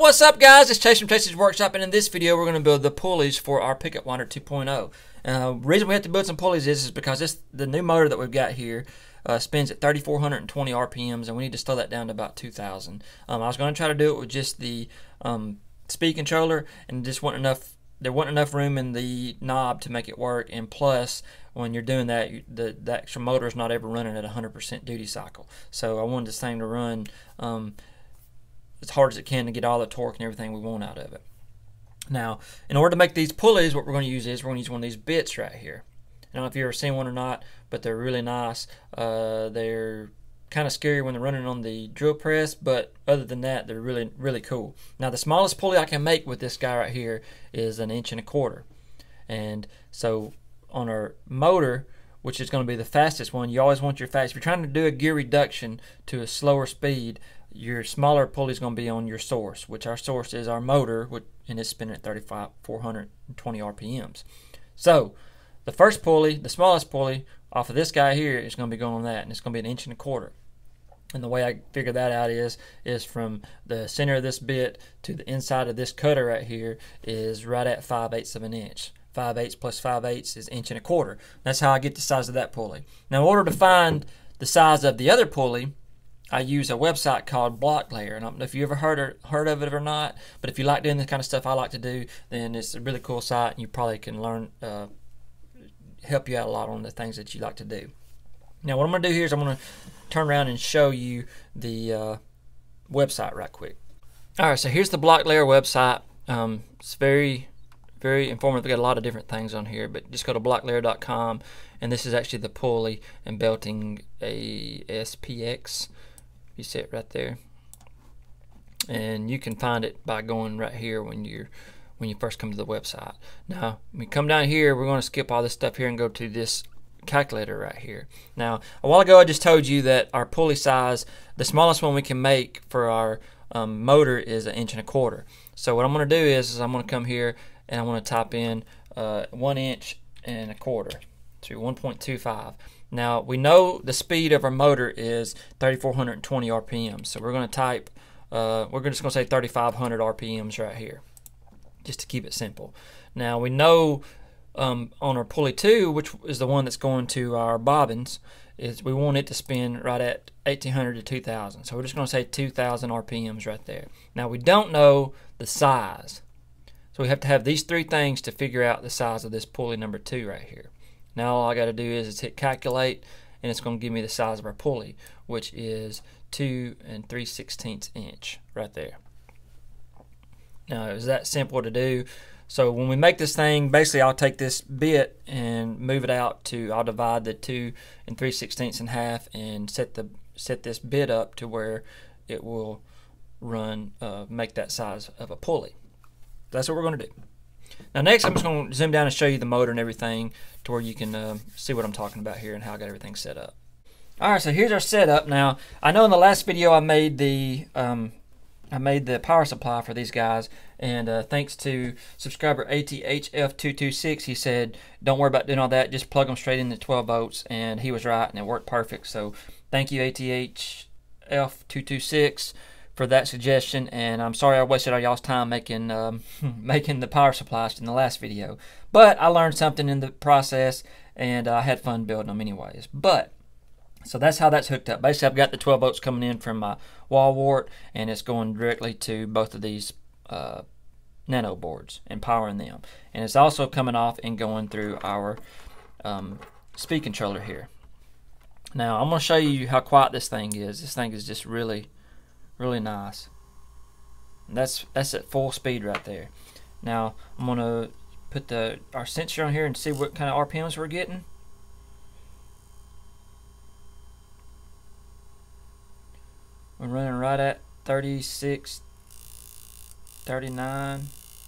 What's up, guys? It's Chase from Chase's Workshop, and in this video we're going to build the pulleys for our pickup winder 2.0. The reason we have to build some pulleys is because the new motor that we've got here spins at 3,420 RPMs, and we need to slow that down to about 2,000. I was going to try to do it with just the speed controller, and there wasn't enough room in the knob to make it work, and plus when you're doing that, the actual motor is not ever running at 100% duty cycle. So I wanted this thing to run as hard as it can to get all the torque and everything we want out of it. Now, in order to make these pulleys, what we're going to use is we're going to use one of these bits right here. I don't know if you've ever seen one or not, but they're really nice. They're kind of scary when they're running on the drill press, but other than that, they're really, really cool. Now, the smallest pulley I can make with this guy right here is 1.25 inches. And so on our motor, which is going to be the fastest one, you always want your fast. If you're trying to do a gear reduction to a slower speed, your smaller pulley is going to be on your source, which our source is our motor, and it's spinning at 3,420 RPMs. So the first pulley, the smallest pulley off of this guy here, is going to be going on that, and it's going to be 1.25 inches. And the way I figure that out is from the center of this bit to the inside of this cutter right here is right at 5/8 of an inch. 5/8 plus 5/8 is 1.25 inches. That's how I get the size of that pulley. Now, in order to find the size of the other pulley, I use a website called Block Layer, and I don't know if you ever heard of it or not, but if you like doing the kind of stuff I like to do, then it's a really cool site, and you probably can learn, help you out a lot on the things that you like to do. Now, what I'm going to do here is I'm going to turn around and show you the website right quick. All right, so here's the Block Layer website. It's very, very informative. We've got a lot of different things on here, but just go to blocklayer.com, and this is actually the pulley and belting ASPX. You see it right there, and you can find it by going right here when you first come to the website. Now, when we come down here, we're going to skip all this stuff here and go to this calculator right here. Now, a while ago I just told you that our pulley size, the smallest one we can make for our motor is 1.25 inches. So what I'm going to do is I'm going to come here and I'm going to type in 1.25 inches, so 1.25. Now, we know the speed of our motor is 3,420 RPMs, so we're going to type, we're just going to say 3,500 RPMs right here, just to keep it simple. Now, we know on our pulley 2, which is the one that's going to our bobbins, is we want it to spin right at 1,800 to 2,000. So we're just going to say 2,000 RPMs right there. Now, we don't know the size, so we have to have these three things to figure out the size of this pulley number 2 right here. Now all I got to do is hit calculate, and it's going to give me the size of our pulley, which is 2 3/16 inch right there. Now, it was that simple to do. So when we make this thing, basically I'll take this bit and move it out to, I'll divide the 2 3/16 in half and set this bit up to where it will run, make that size of a pulley. That's what we're going to do. Now, next I'm just going to zoom down and show you the motor and everything to where you can see what I'm talking about here and how I got everything set up. Alright, so here's our setup. Now, I know in the last video I made the power supply for these guys, and thanks to subscriber ATHF226, he said don't worry about doing all that, just plug them straight into 12 volts, and he was right, and it worked perfect. So thank you, ATHF226, for that suggestion, and I'm sorry I wasted all y'all's time making making the power supplies in the last video, but I learned something in the process, and I had fun building them anyways. But so that's how that's hooked up. Basically, I've got the 12 volts coming in from my wall wart, and it's going directly to both of these nano boards and powering them, and it's also coming off and going through our speed controller here. Now, I'm going to show you how quiet this thing is. This thing is just really nice. And that's at full speed right there. Now I'm gonna put our sensor on here and see what kind of RPMs we're getting. We're running right at 36, 39,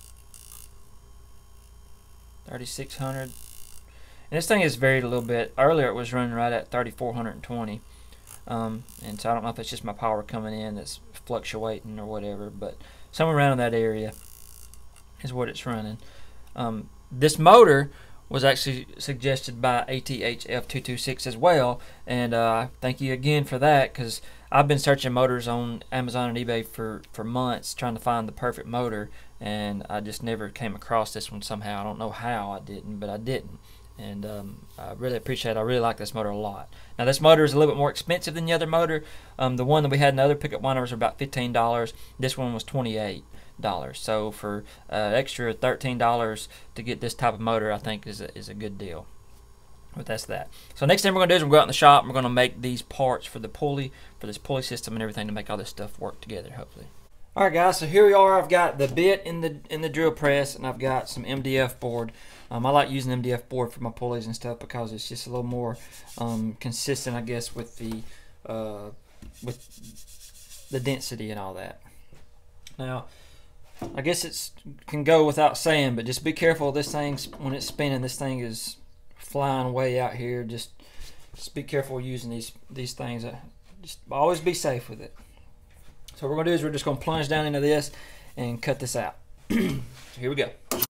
3,600. And this thing has varied a little bit. Earlier it was running right at 3,420. And so I don't know if it's just my power coming in that's fluctuating or whatever, but somewhere around in that area is what it's running. This motor, was actually suggested by ATHF226 as well, and thank you again for that, because I've been searching motors on Amazon and eBay for months trying to find the perfect motor, and I just never came across this one somehow. I don't know how I didn't, but I didn't. And I really appreciate it. I really like this motor a lot. Now this motor is a little bit more expensive than the other motor. The one that we had in the other pickup winders was about $15. This one was $28. So for extra $13 to get this type of motor, I think is a good deal. But that's that. So next thing we're going to do is we're going to go out in the shop and we're going to make these parts for the pulley, for this pulley system and everything, to make all this stuff work together, hopefully. Alright guys, so here we are. I've got the bit in the drill press, and I've got some MDF board. I like using MDF board for my pulleys and stuff because it's just a little more consistent, I guess, with the density and all that. Now, I guess it can go without saying, but just be careful of this thing when it's spinning. This thing is flying way out here. Just be careful using these things. Just always be safe with it. So what we're going to do is we're just going to plunge down into this and cut this out. So here we go.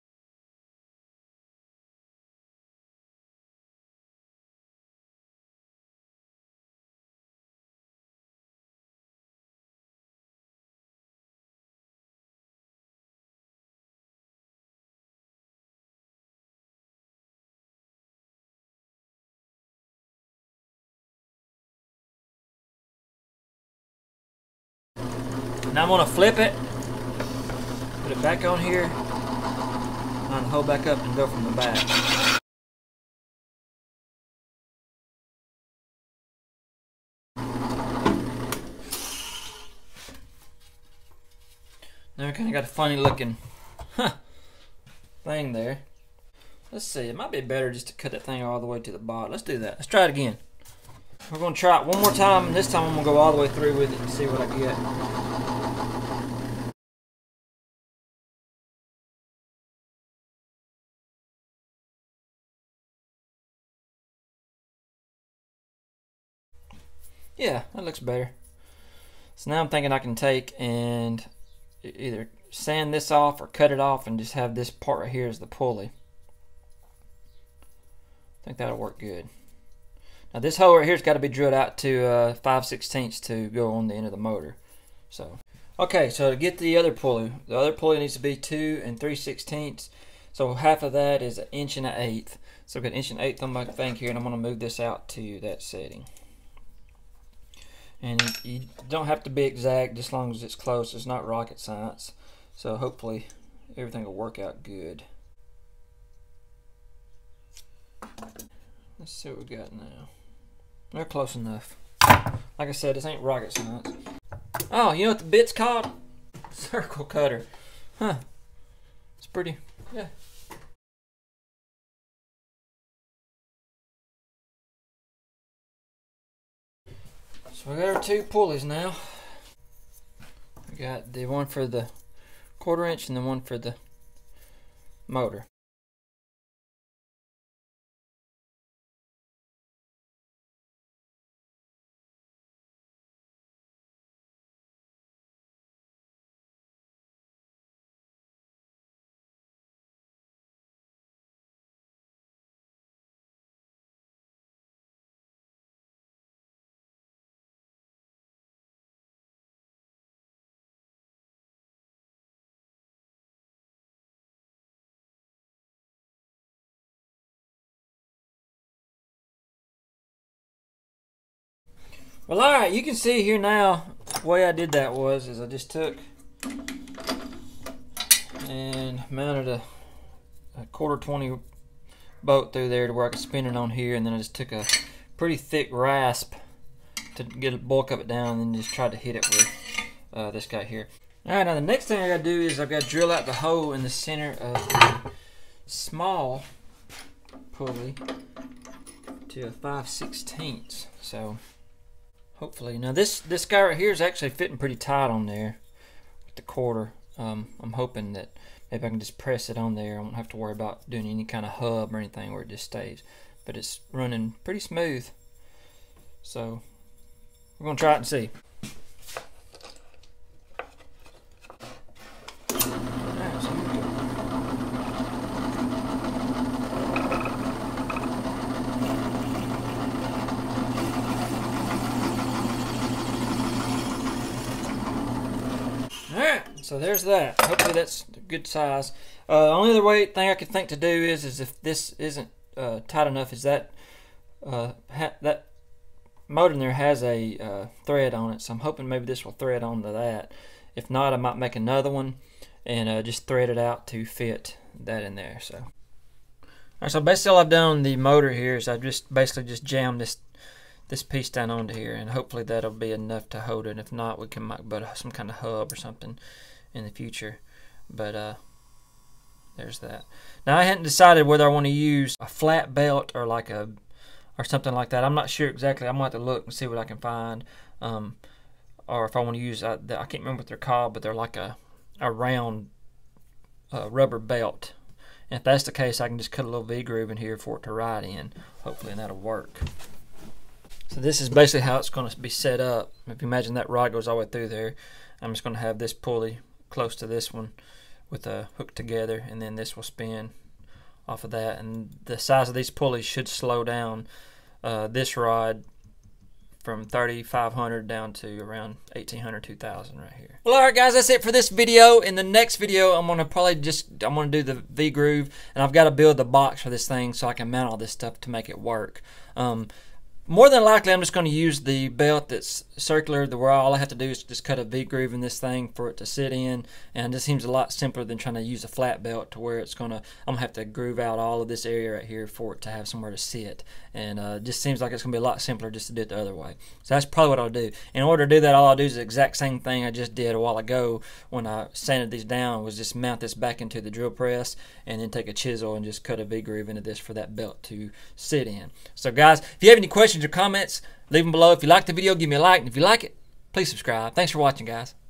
Now I'm going to flip it, put it back on here, and hold back up and go from the back. Now we kind of got a funny looking thing there. Let's see, it might be better just to cut that thing all the way to the bottom. Let's do that. Let's try it again. We're going to try it one more time, and this time I'm going to go all the way through with it and see what I get. Yeah, that looks better. So now I'm thinking I can take and either sand this off or cut it off and just have this part right here as the pulley. I think that'll work good. Now this hole right here's got to be drilled out to 5/16 to go on the end of the motor. So okay, so to get the other pulley needs to be 2 3/16. So half of that is 1 1/8. So I've got 1 1/8 on my thing here, and I'm going to move this out to that setting. And you don't have to be exact, just as long as it's close. It's not rocket science. So hopefully everything will work out good. Let's see what we got now. They're close enough. Like I said, this ain't rocket science. Oh, you know what the bit's called? Circle cutter. Huh. It's pretty, yeah. So we got our 2 pulleys now. We got the one for the 1/4 inch and the one for the motor. Well, alright, you can see here now, the way I did that is I just took and mounted a 1/4 20 bolt through there to where I could spin it on here, and then I just took a pretty thick rasp to get a bulk of it down, and then just tried to hit it with this guy here. Alright, now the next thing I gotta do is I've got to drill out the hole in the center of the small pulley to a 5/16. So hopefully, now this guy right here is actually fitting pretty tight on there with the 1/4. I'm hoping that maybe I can just press it on there. I won't have to worry about doing any kind of hub or anything where it just stays. But it's running pretty smooth. So we're gonna try it and see. Alright, so here we go. So there's that. Hopefully that's a good size. Only other thing I could think to do is if this isn't tight enough, is that that motor in there has a thread on it. So I'm hoping maybe this will thread onto that. If not, I might make another one and just thread it out to fit that in there. So, all right, so basically all I've done on the motor here is I've just basically jammed this piece down onto here, and hopefully that'll be enough to hold it. If not, we can might put some kind of hub or something in the future. But there's that. Now I hadn't decided whether I want to use a flat belt or or something like that. I'm not sure exactly. I'm gonna have to look and see what I can find. Or if I want to use I can't remember what they're called, but they're like a round rubber belt. And if that's the case, I can just cut a little V-groove in here for it to ride in, hopefully, and that'll work. So this is basically how it's going to be set up. If you imagine that rod goes all the way through there, I'm just going to have this pulley close to this one with a hook together, and then this will spin off of that. And the size of these pulleys should slow down this rod from 3,500 down to around 1,800, 2,000 right here. Well, alright guys, that's it for this video. In the next video, I'm gonna do the V-groove, and I've got to build the box for this thing so I can mount all this stuff to make it work. More than likely, I'm just going to use the belt that's circular, where all I have to do is just cut a V-groove in this thing for it to sit in, and it just seems a lot simpler than trying to use a flat belt to where I'm going to have to groove out all of this area right here for it to have somewhere to sit, and it just seems like it's going to be a lot simpler just to do it the other way. So that's probably what I'll do. In order to do that, all I'll do is the exact same thing I just did a while ago when I sanded these down, was just mount this back into the drill press and then take a chisel and just cut a V-groove into this for that belt to sit in. So guys, if you have any questions or comments, leave them below. If you like the video, give me a like, and if you like it, please subscribe. Thanks for watching, guys.